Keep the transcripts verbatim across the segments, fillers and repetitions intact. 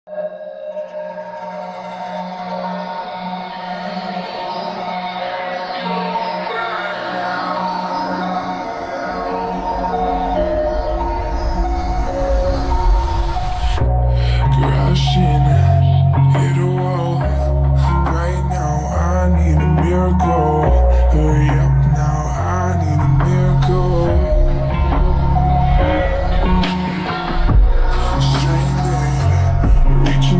Crashing, hit a wall. Right now I need a miracle. Hurry up now, I need a miracle. Stranded, reaching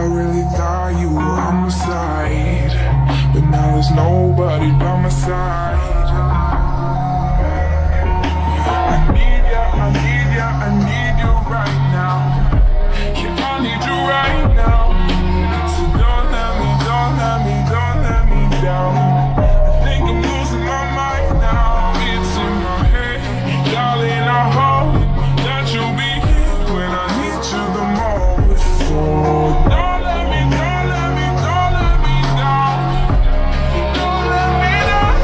I really thought you were on my side, but now there's nobody by my side. I need ya, I need ya, I need you right now. Yeah, I need you right now. So don't let me, don't let me, don't let me down. I think I'm losing my mind now. It's in my head, darling, I hope that you'll be here when I need you the most. So don't let me, don't let me, don't let me down. Don't let me down.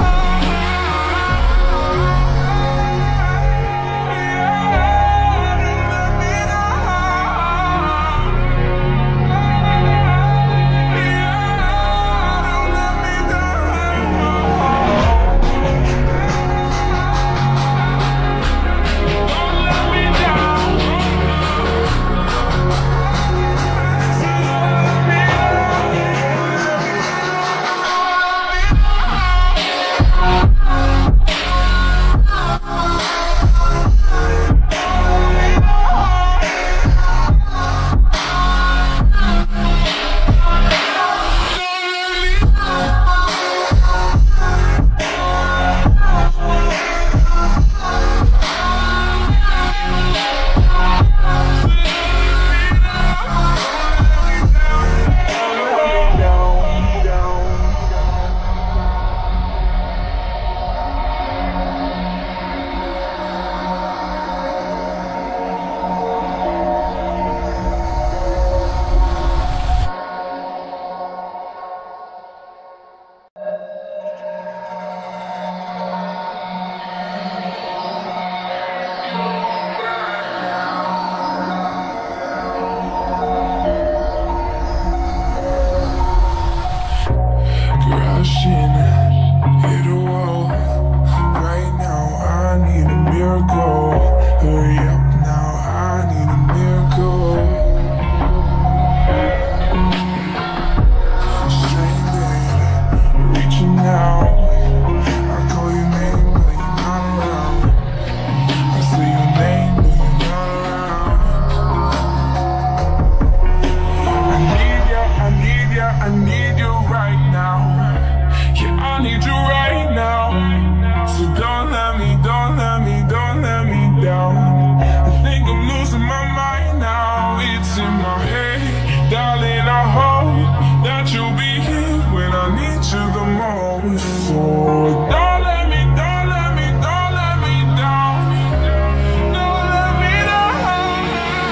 Crashing, hit a wall. Right now I need a miracle. Hurry up now, I need a miracle. Stranded, reaching out. I call your name, but you're not around. I say your name, but you're not around. I need ya, I need ya, I need you right now. Yeah, I need you right now. So don't let me, don't let me, don't let me down. I think I'm losing my mind now. It's in my head, darling, I hope that you'll be here when I need you the most. So don't let me, don't let me, don't let me down. Don't let me down.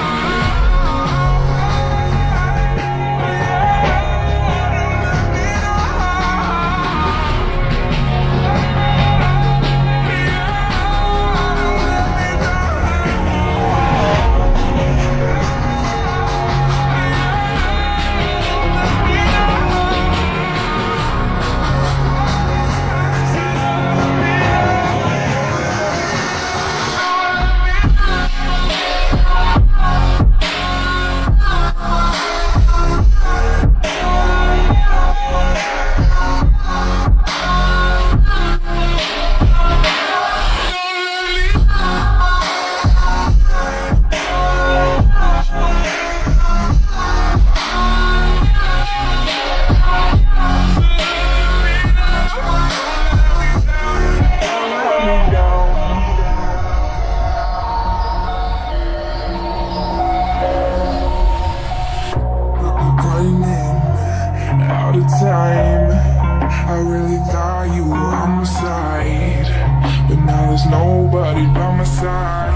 Out of time, I really thought you were on my side, but now there's nobody by my side.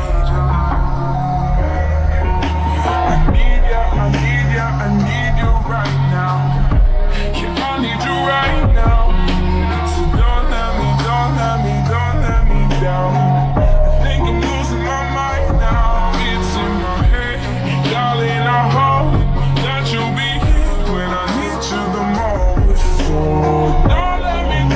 I need ya, I need ya, I need you right now. Yeah, I need you right now. So don't let me, don't let me, don't let me down. I think I'm losing my mind now. It's in my head, darling, I hope that you'll be here when I need you the most. So don't let me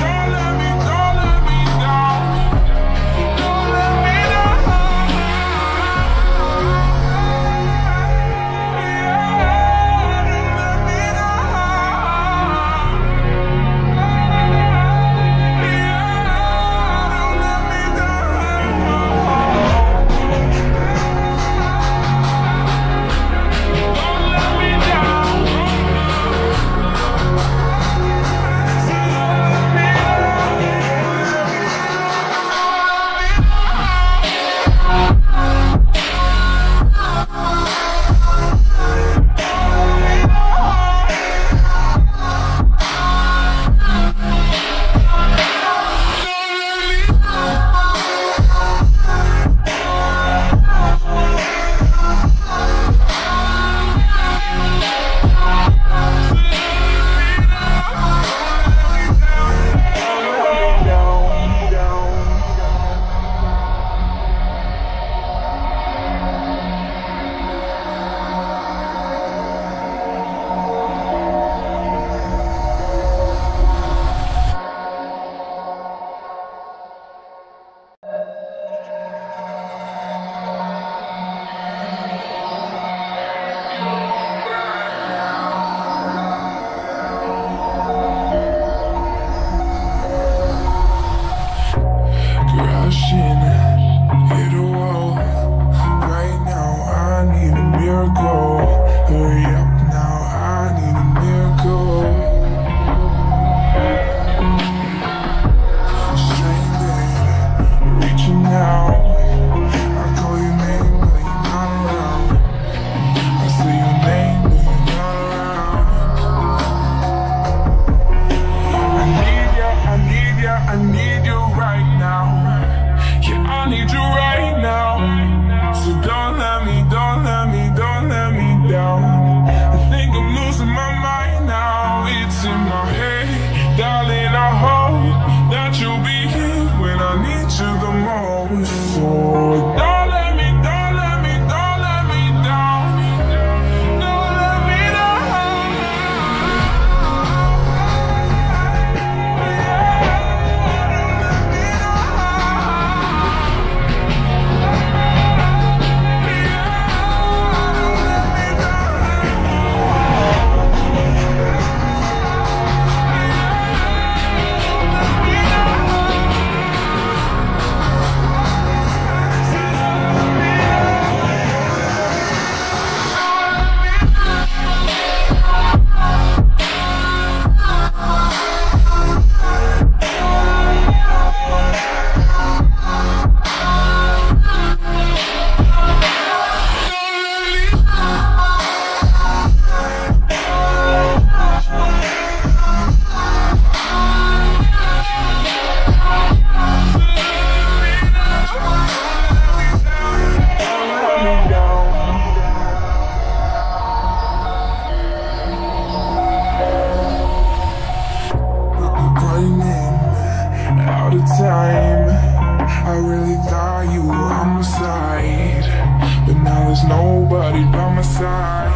nobody by my side.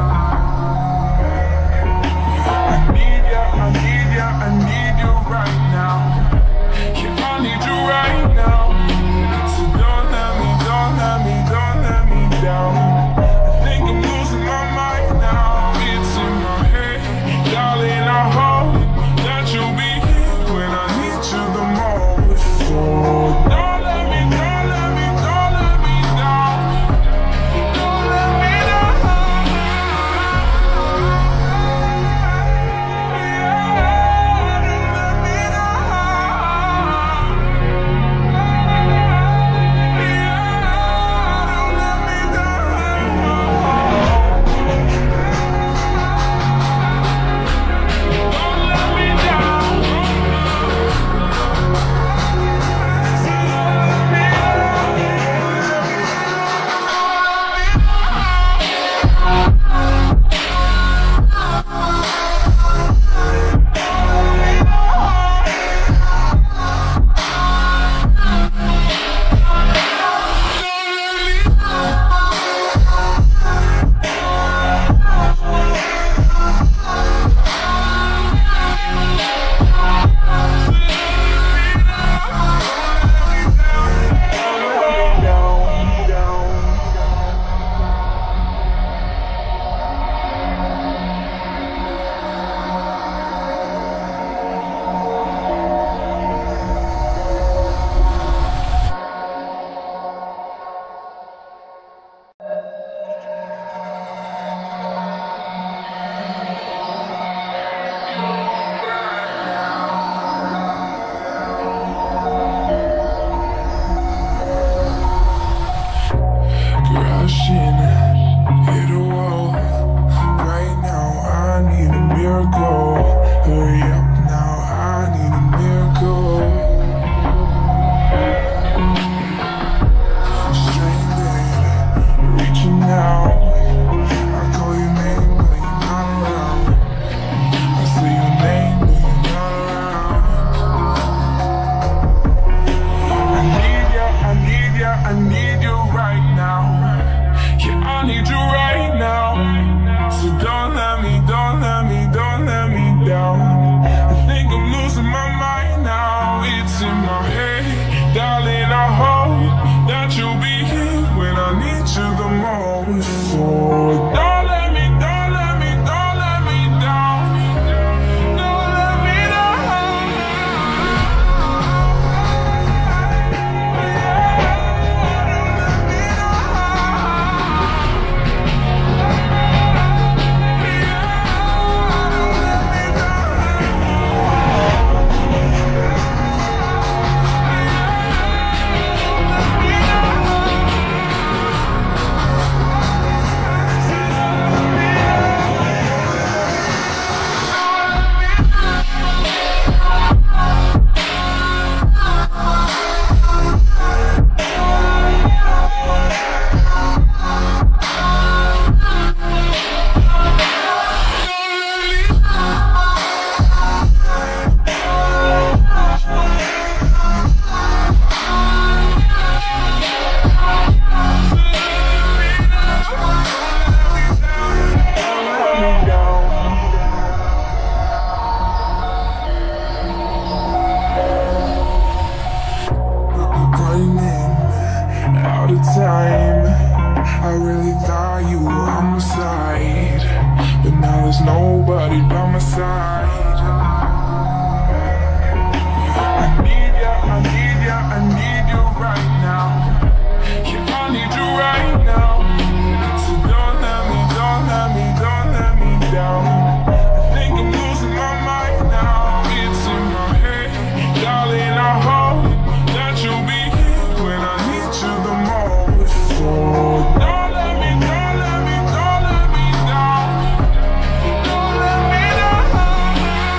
I need ya, I need ya, I need you right now. Yeah, I need you right now. So don't let me, don't let me, don't let me down. I think I'm losing my mind now. It's in my head, darling, I hope that you'll be here when I need you the most. So don't let me, don't let me, don't let me down. Don't let me down. Crashing, hit a wall. Right now I need a miracle. Hurry up now, I need a miracle. Stranded, reaching out. I call your name but you're not around. I say your name but you're not around. I need ya, I need ya, I need you right now. Yeah, I need you right now. So don't let me, don't let me, don't let me down. I think I'm losing my mind now. It's in my head, darling, I hope that you'll be here when I need you the most. So don't let me, don't let me, don't let me down. Don't let me down. Out of time, I really thought you were on my side, but now there's nobody by my side. I need ya, I need ya, I need you right now. Yeah, I need you right now. So don't let me, don't let me, don't let me down. I think I'm losing my mind now. It's in my head, darling, I hope that you'll be here when I need you the most. So don't let me, don't let me, don't let me down. Don't let me down.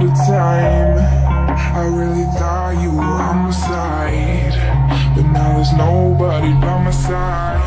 the time. I really thought you were on my side, but now there's nobody by my side.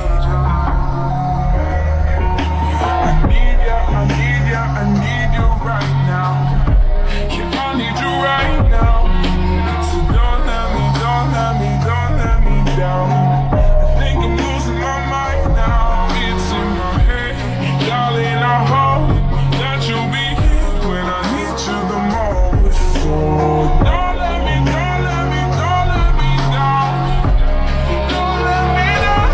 I need ya, I need ya, I need you right now. Yeah, I need you right now. So don't let me, don't let me, don't let me down. I think I'm losing my mind now. It's in my head, darling, I hope that you'll be here when I need you the most. So don't let me, don't let me, don't let me down. Don't let me down.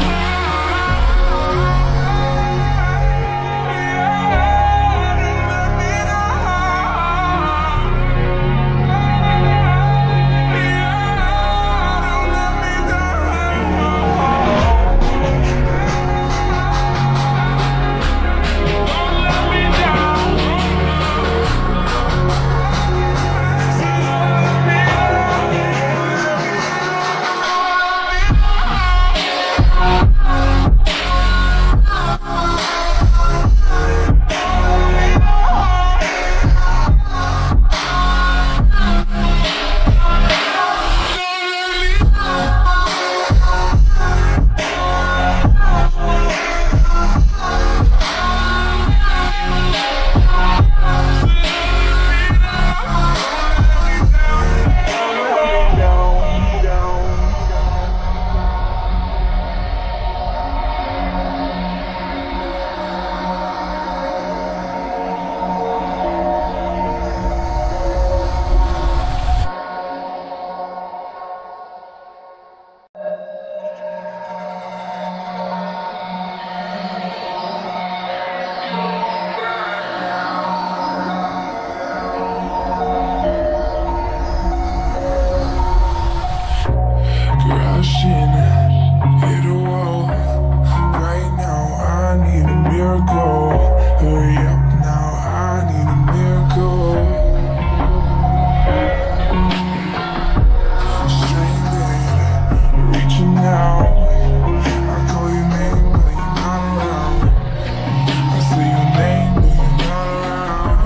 Crashing, hit a wall. Right now I need a miracle. Hurry up now, I need a miracle. Stranded, reaching out. I call your name but you're not around. I say your name but you're not around.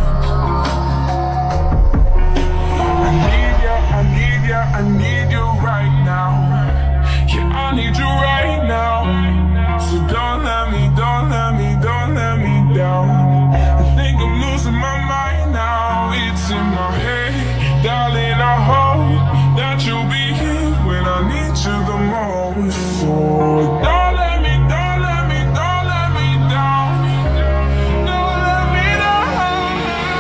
I need ya, I need ya, I need you right now. Yeah, I need you right now. So don't let me, don't let me, don't let me down. I think I'm losing my mind now. It's in my head, darling, I hope that you'll be here when I need you the most. So don't let me, don't let me, don't let me down. Don't let me down.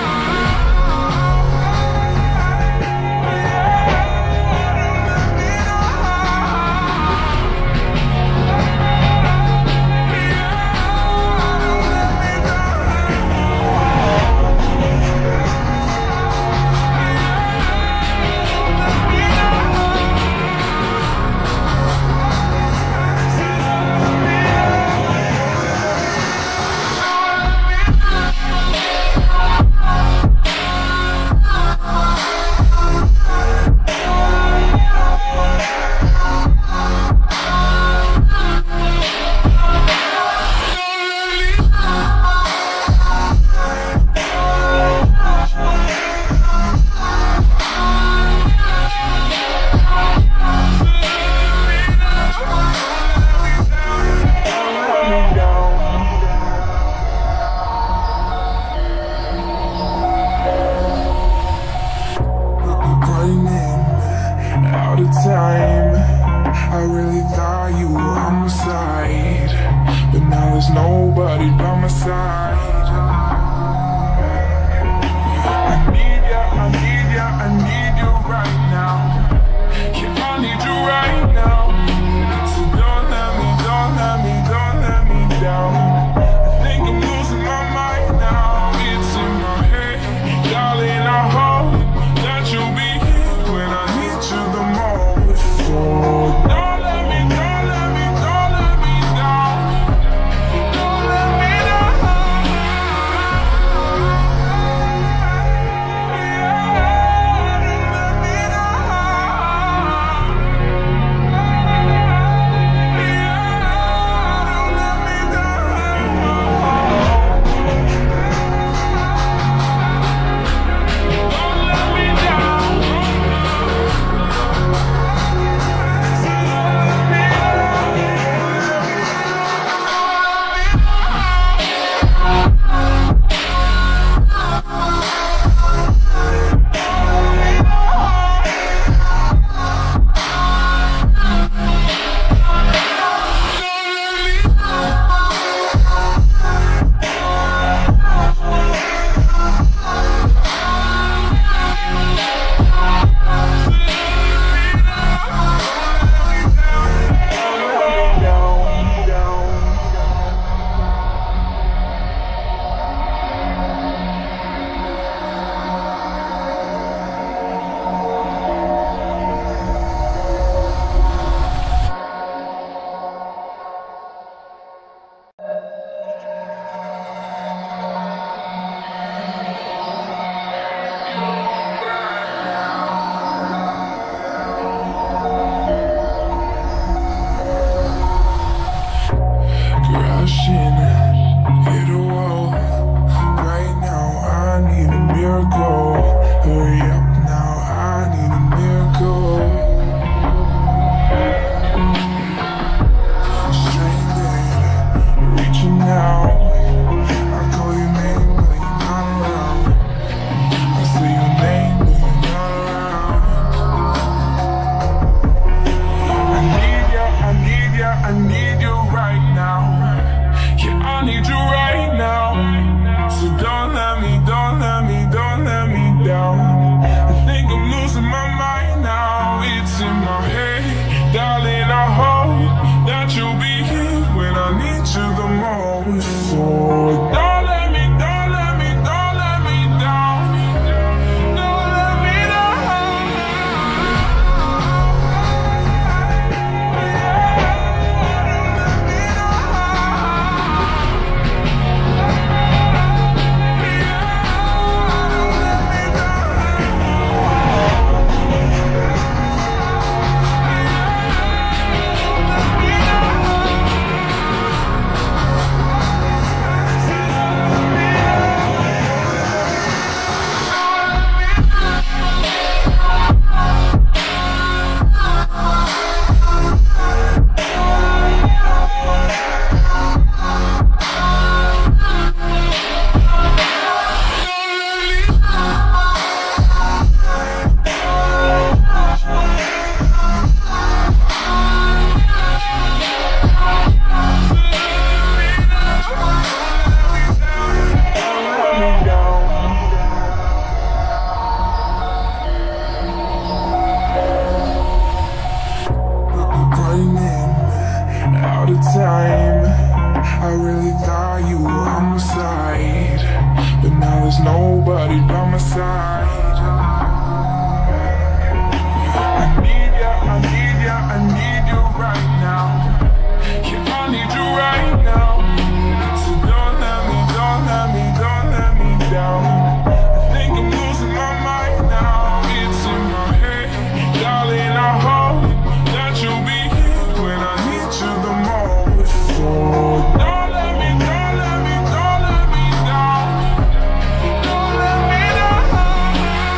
Out of time. I really thought you were on my side, but now there's nobody by my side. I need ya, I need ya, I need you right now. Yeah, I need you right now. So don't let me, don't let me, don't let me down. I think I'm losing my mind now. It's in my head, darling, I hope that you'll be here when I need you the most. So don't let me, don't let me, don't let me down. Don't let me down. Hurry up now, I need a miracle. Stranded, reaching out. I call your name, but you're not around. I say your name, but you're not around. I need ya, I need ya, I need you right now. Yeah, I need you right now. So don't let me, don't let me, don't let me down. I think I'm losing my mind now. It's in my head, darling, I hope that you'll be here when I need you the most. So don't let me, don't let me, don't let me down. Don't let me down. Out of time, I really thought you were on my side, but now there's nobody by my side. I need ya, I need ya, I need you right now. Yeah, I need you right now. So don't let me, don't let me, don't let me down. I think I'm losing my mind now. It's in my head, darling, I hope that you'll be here when I need you the most. So don't let me, don't let me, don't let me down. Don't let me down.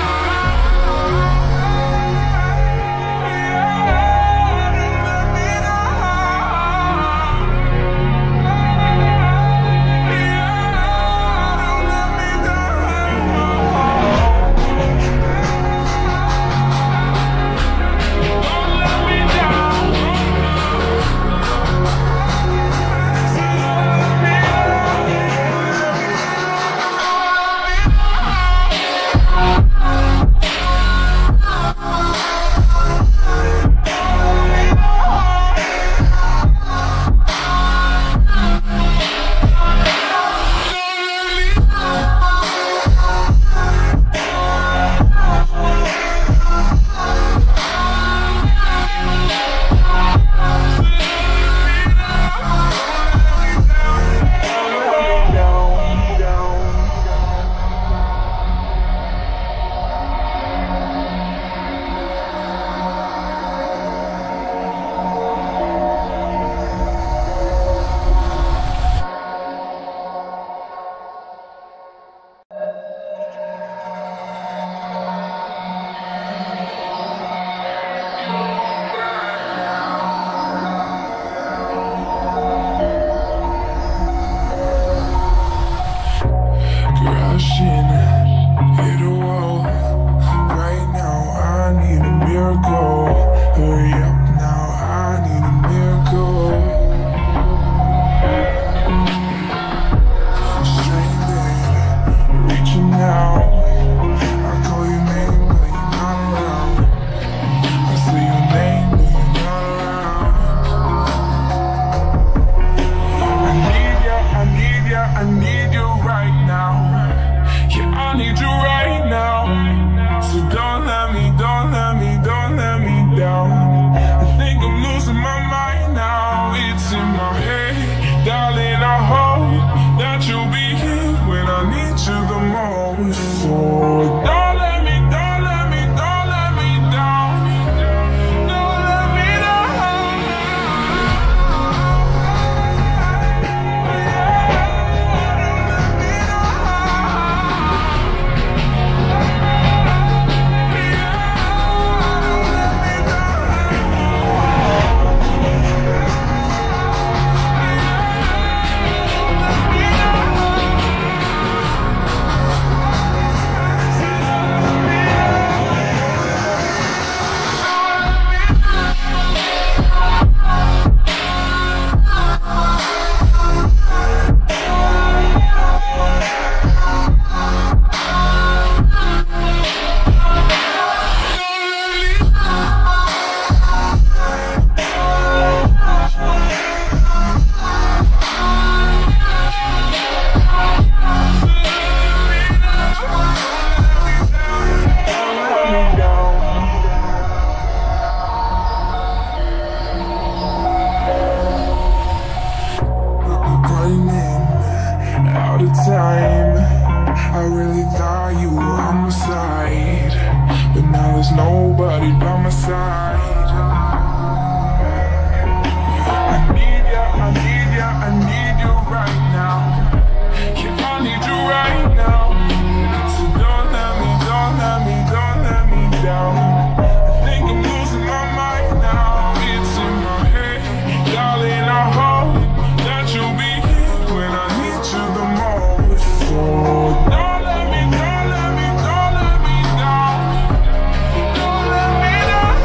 there's nobody by my side. I need ya, I need ya, I need you right now. Yeah, I need you right now. So don't let me, don't let me, don't let me down. I think I'm losing my mind now. It's in my head, darling, I hope that you'll be here when I need you the most. So don't let me, don't let me, don't let me down. Don't let me down.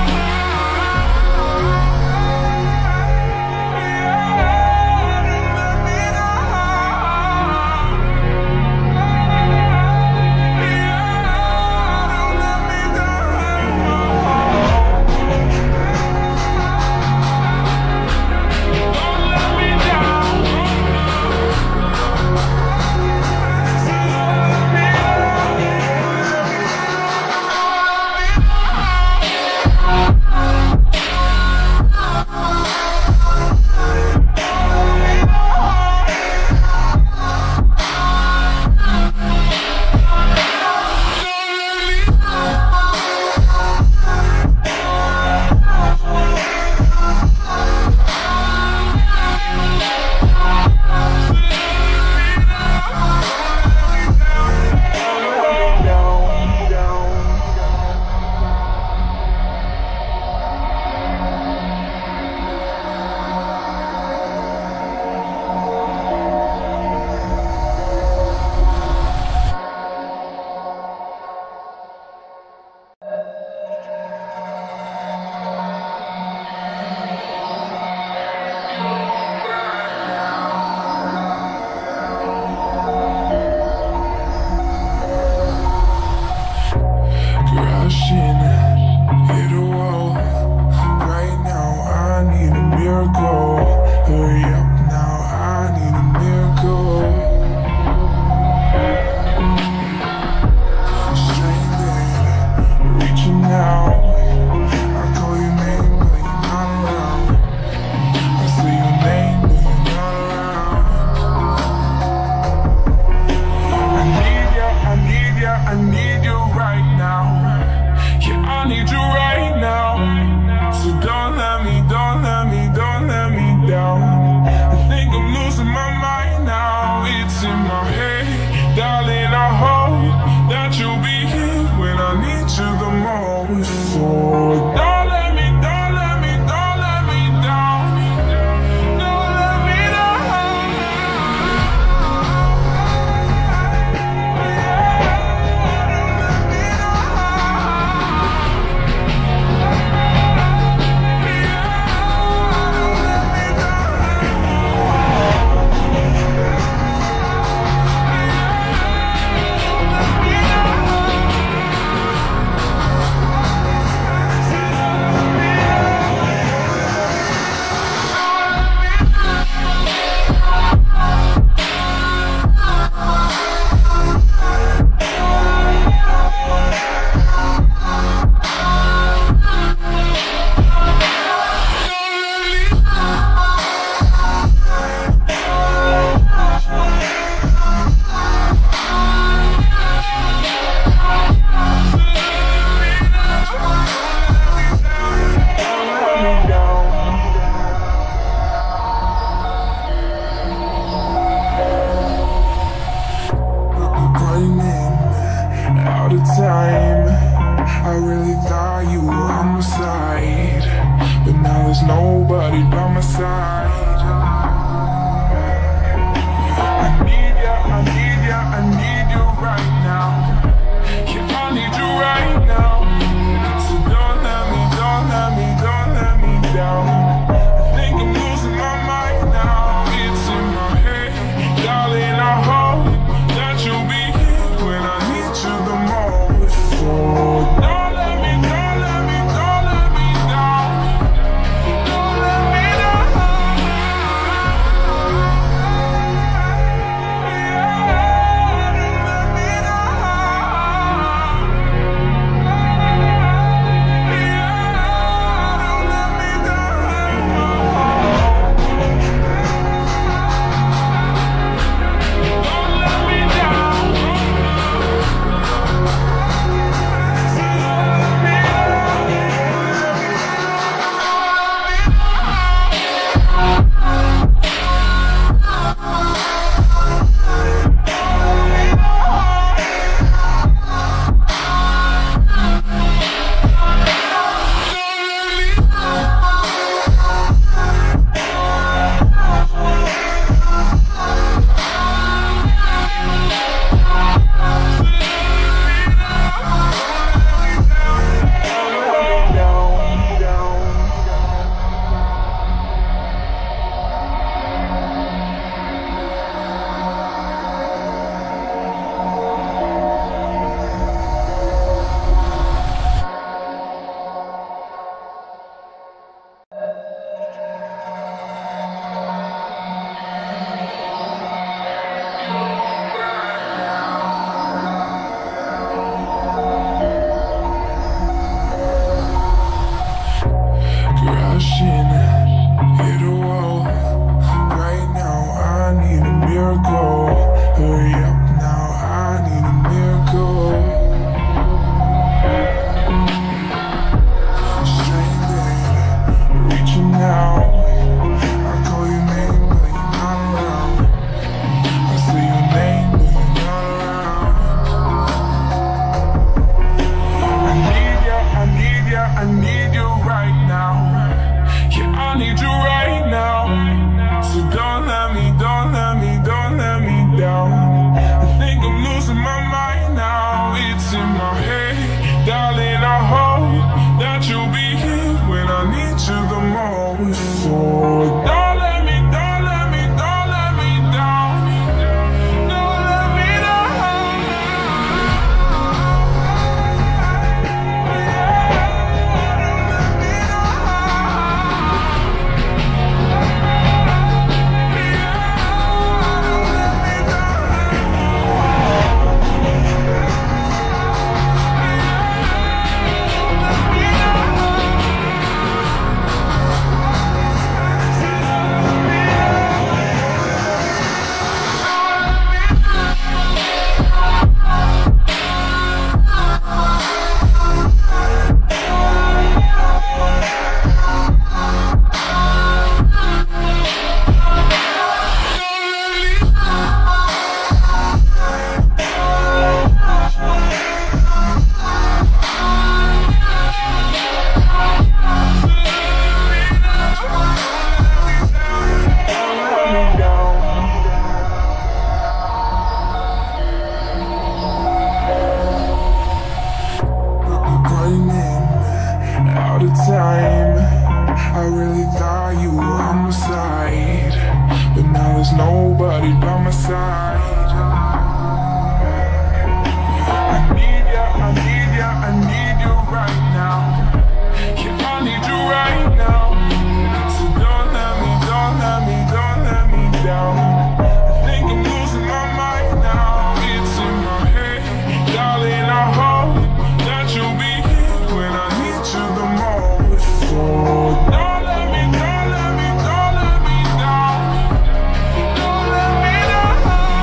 Crashing, hit a wall. Right now I need a miracle. Hurry up now, I need a miracle. Stranded, reaching out. I call your name but you're not around. I say your name but you're not around. I need ya, I need ya, I need you right now. Yeah, I need you right now. So don't let me, don't let me, don't let me down. I think I'm losing my mind now. It's in my head, darling, I hope that you'll be here when I need you the most. So don't let me, don't let me, don't let me down. Don't let me down. Out of time, I really thought you were on my side, but now there's nobody by my side. I need ya, I need ya, I need you right now. Yeah, I need you right now. So don't let me, don't let me, don't let me down. I think I'm losing my mind now. It's in my head, darling, I hope that you'll be here when I need you the most. So don't let me, don't let me, don't let me down. Don't let me down. my head. Darling, I hope that you'll be here when I need you the most. So don't let me, don't let me, don't let me down. Don't let me down. Out of time, I really thought you were on my side, but now there's nobody by my side. I need ya, I need ya, I need you right now. Yeah, I need you right now. So don't let me, don't let me, don't let me down. I think I'm losing my mind now. It's in my head, darling, I hope that you'll be here when I need you the most. So don't let me, don't let me, don't let me down. Don't let me down.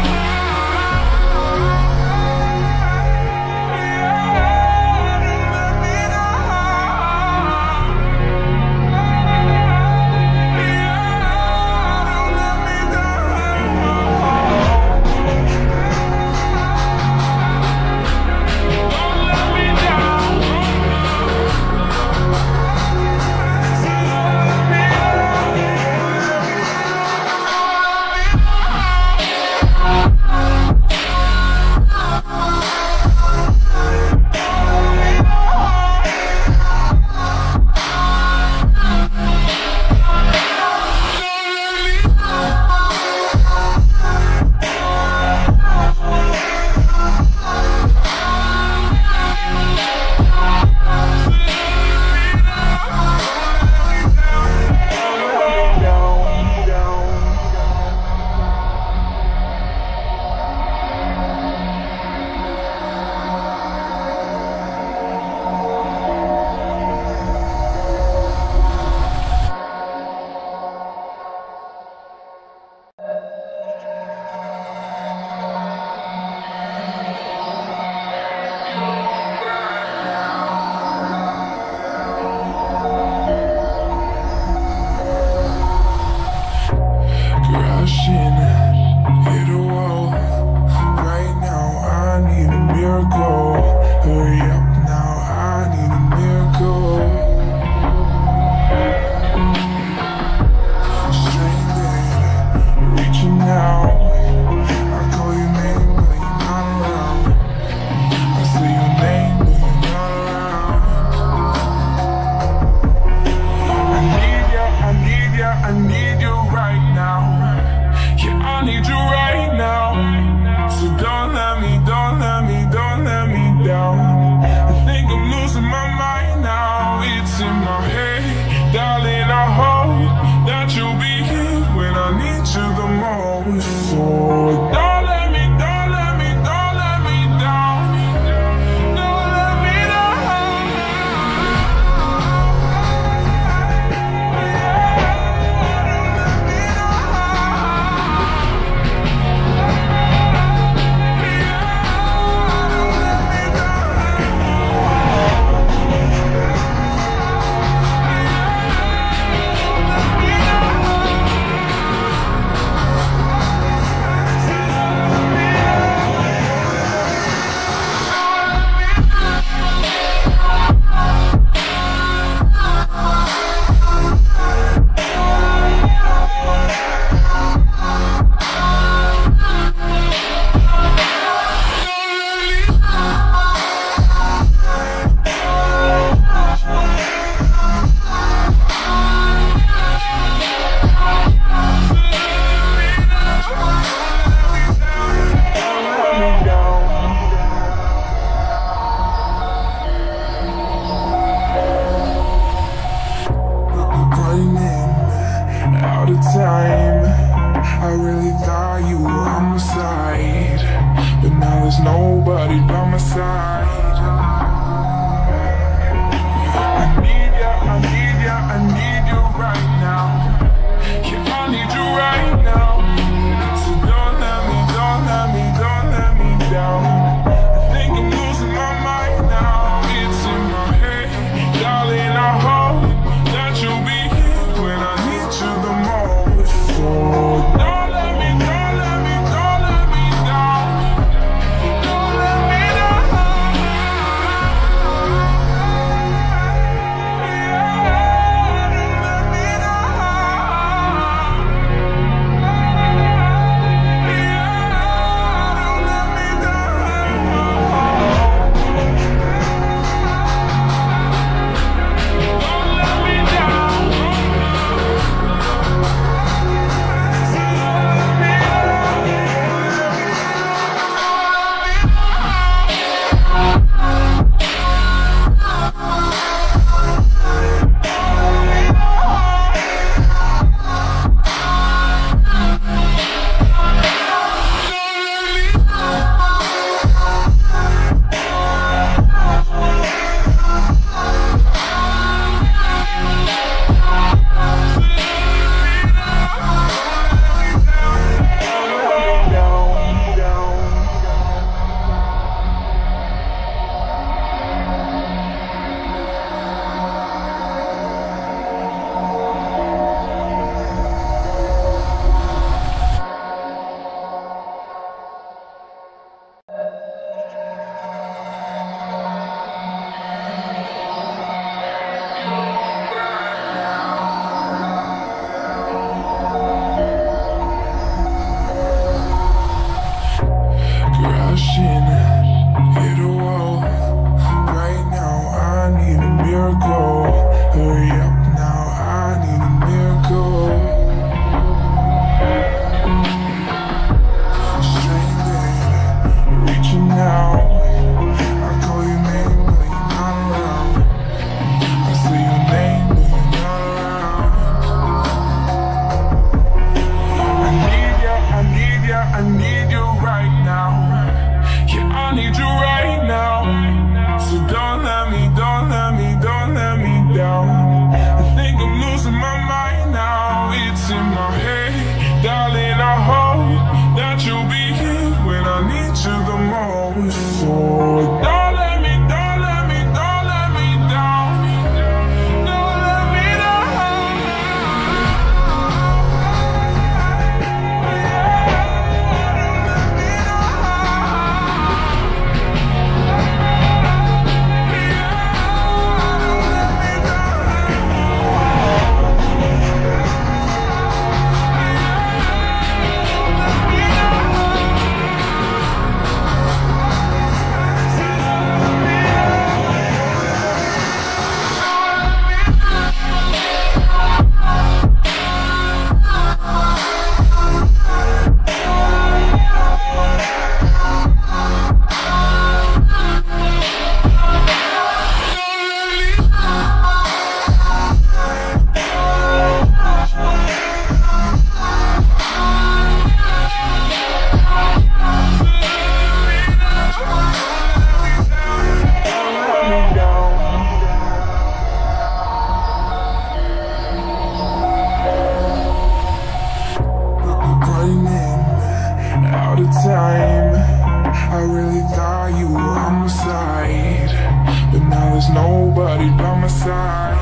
there's nobody by my side.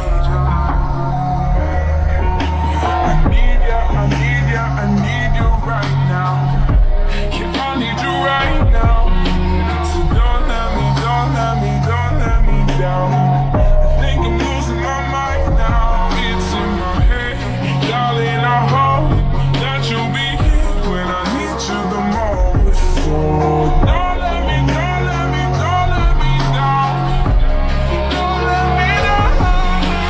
I need ya, I need ya, I need you right now. Yeah, I need you right now. So don't let me, don't let me, don't let me down. I think I'm losing my mind now. It's in my head, darling, I hope that you'll be here when I need you the most. So don't let me, don't let me, don't let me down. Don't let me down.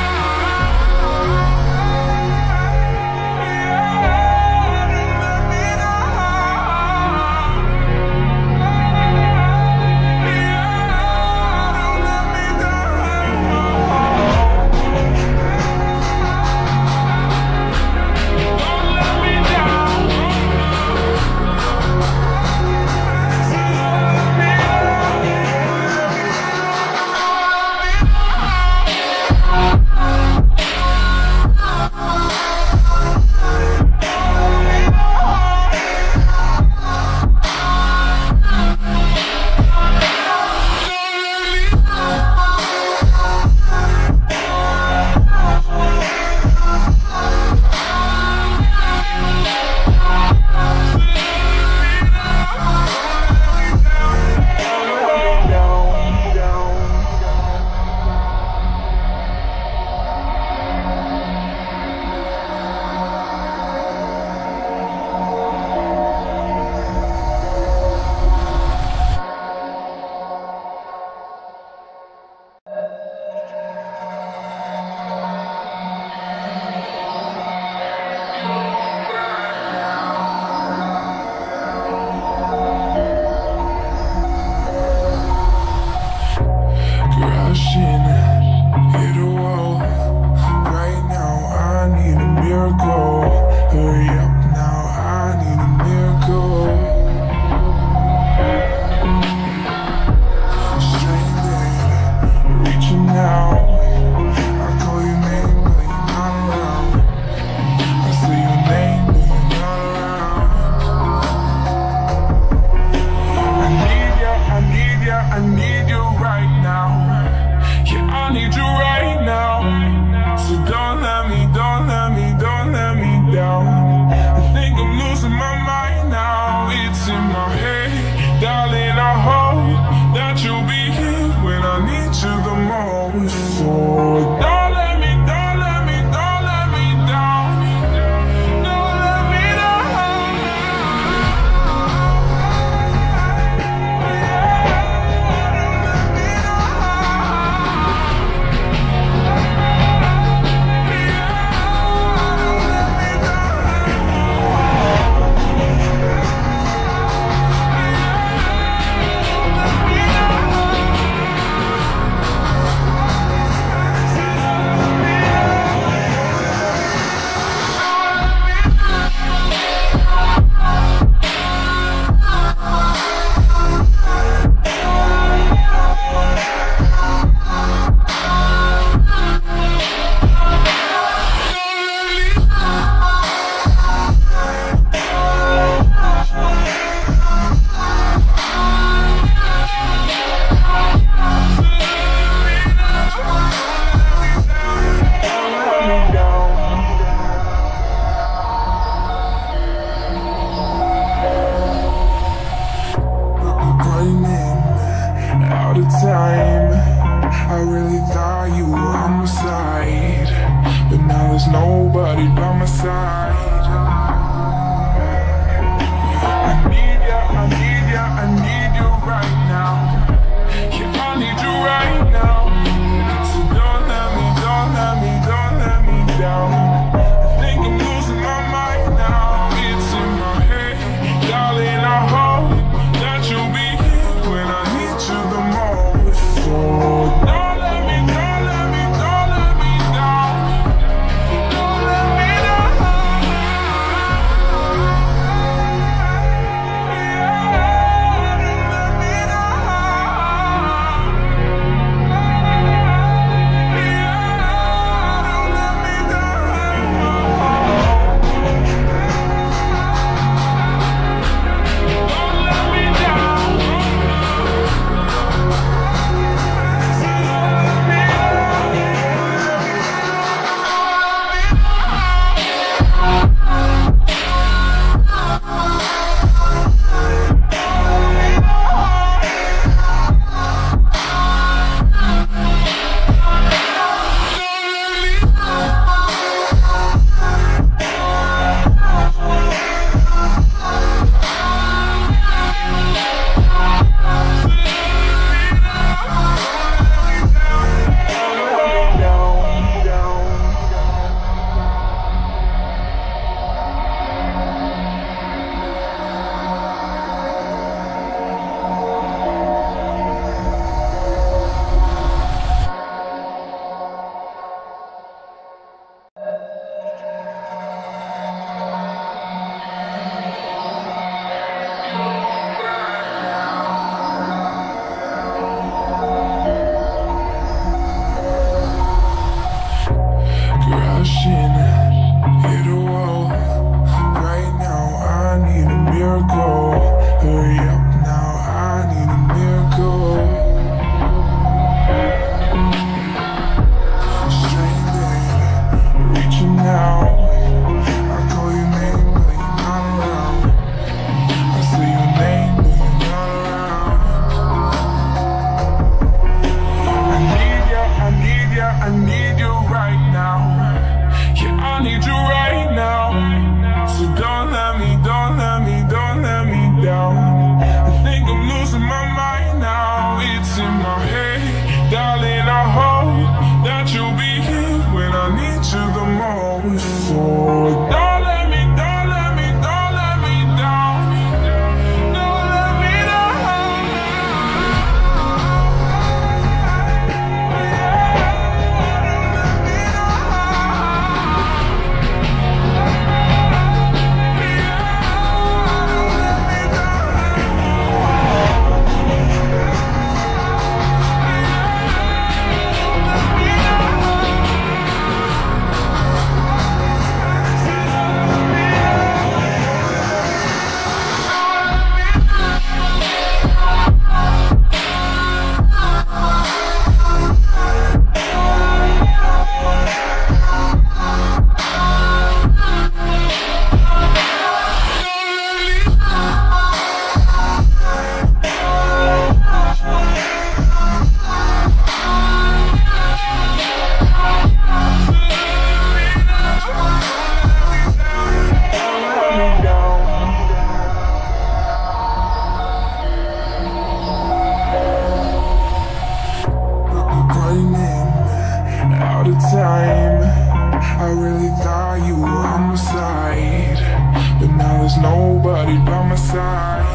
the time. I really thought you were on my side, but now there's nobody by my side.